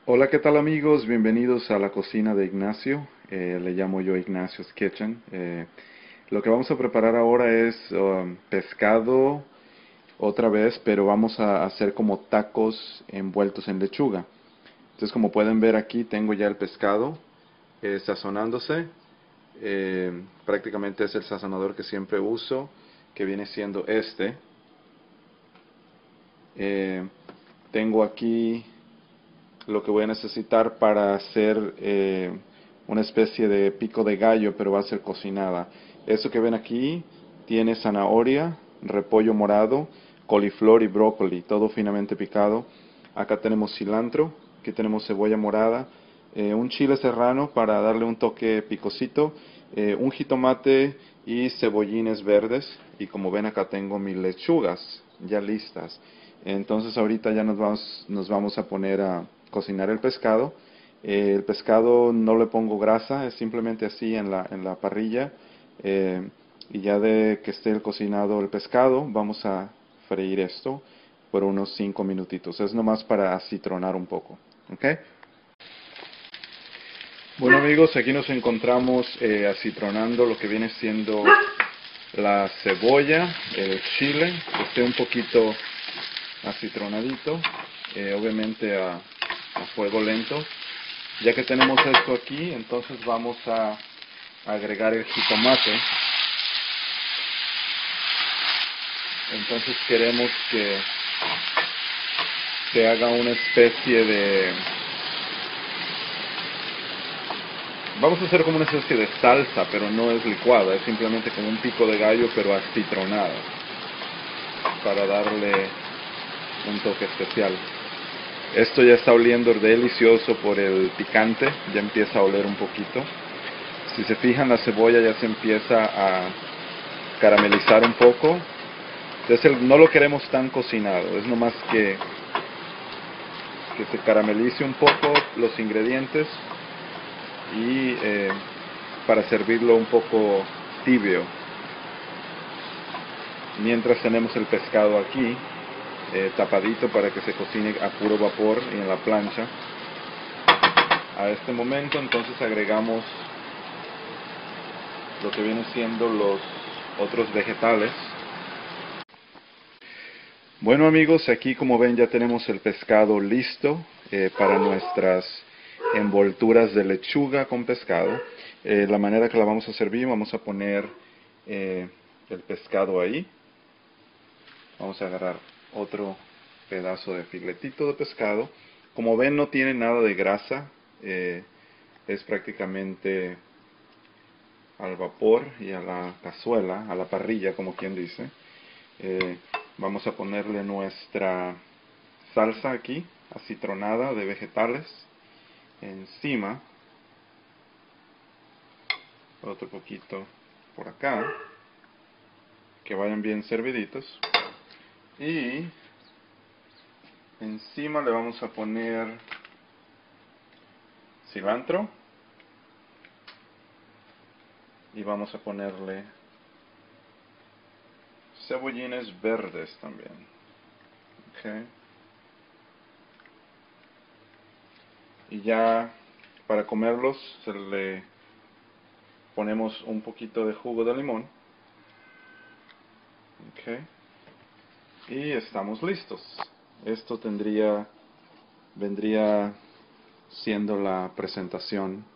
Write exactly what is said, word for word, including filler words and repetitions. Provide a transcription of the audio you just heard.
Hola, ¿qué tal amigos? Bienvenidos a la cocina de Ignacio. Eh, le llamo yo Ignacio's Kitchen. Eh, lo que vamos a preparar ahora es um, pescado otra vez, pero vamos a hacer como tacos envueltos en lechuga. Entonces, como pueden ver aquí, tengo ya el pescado eh, sazonándose. Eh, prácticamente es el sazonador que siempre uso, que viene siendo este. Eh, Tengo aquí lo que voy a necesitar para hacer eh, una especie de pico de gallo, pero va a ser cocinada. Eso que ven aquí tiene zanahoria, repollo morado, coliflor y brócoli, todo finamente picado. Acá tenemos cilantro, aquí tenemos cebolla morada, eh, un chile serrano para darle un toque picosito, eh, un jitomate y cebollines verdes. Y como ven acá tengo mis lechugas ya listas. Entonces ahorita ya nos vamos, nos vamos a poner a cocinar el pescado. Eh, el pescado no le pongo grasa, es simplemente así en la, en la parrilla. Eh, y ya de que esté el cocinado el pescado, vamos a freír esto por unos cinco minutitos. Es nomás para acitronar un poco. ¿Ok? Bueno amigos, aquí nos encontramos eh, acitronando lo que viene siendo la cebolla, el chile, que esté un poquito acitronadito, eh, obviamente a, a fuego lento. Ya que tenemos esto aquí, entonces vamos a agregar el jitomate. Entonces queremos que se haga una especie de... Vamos a hacer como una especie de salsa, pero no es licuada, es simplemente como un pico de gallo, pero acitronada, para darle un toque especial. Esto ya está oliendo delicioso por el picante, ya empieza a oler un poquito. Si se fijan, la cebolla ya se empieza a caramelizar un poco. Entonces el- no lo queremos tan cocinado, es nomás que, que se caramelice un poco los ingredientes y eh, para servirlo un poco tibio. Mientras tenemos el pescado aquí, eh, tapadito para que se cocine a puro vapor y en la plancha. A este momento entonces agregamos lo que vienen siendo los otros vegetales. Bueno amigos, aquí como ven ya tenemos el pescado listo eh, para nuestras envolturas de lechuga con pescado. Eh, la manera que la vamos a servir, vamos a poner eh, el pescado ahí. Vamos a agarrar otro pedazo de filetito de pescado. Como ven no tiene nada de grasa, eh, es prácticamente al vapor y a la cazuela, a la parrilla como quien dice. Eh, vamos a ponerle nuestra salsa aquí, acitronada de vegetales, encima, otro poquito por acá, que vayan bien serviditos, y encima le vamos a poner cilantro, y vamos a ponerle cebollines verdes también. Okay. Y ya para comerlos se le ponemos un poquito de jugo de limón. Okay. Y estamos listos. Esto tendría, vendría siendo la presentación